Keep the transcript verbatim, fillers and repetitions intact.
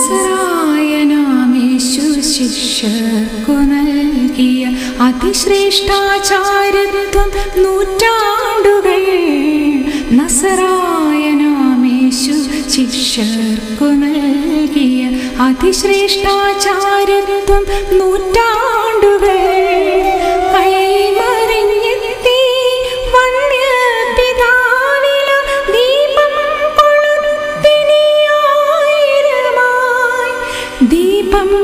നസറായനാമേശു ശിഷ്യർക്കു നൽകിയ അതിശ്രേഷ്ഠാചാര്യത്വം നൂറ്റാണ്ടുകൾ. നസറായനാമേശു ശിഷ്യർക്കു നൽകിയ അതിശ്രേഷ്ഠാചാര്യത്വം നൂറ്റാണ്ടുകൾ. കൈമറിഞ്ഞെത്തി വന്യപിതാവില ദീപം കൊളുത്തിനിയായിരമായി ദീപം